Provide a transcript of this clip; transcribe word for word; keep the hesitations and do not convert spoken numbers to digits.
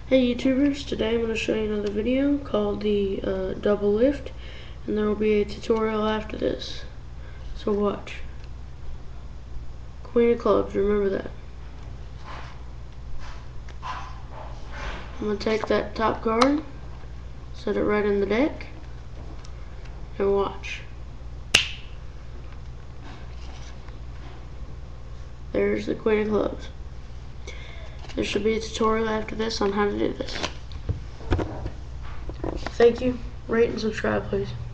Hey YouTubers, today I'm going to show you another video called the uh, double lift, and there will be a tutorial after this, so watch. Queen of clubs, remember that. I'm going to take that top card, set it right in the deck, and watch. There's the queen of clubs. There should be a tutorial after this on how to do this. Thank you. Rate and subscribe, please.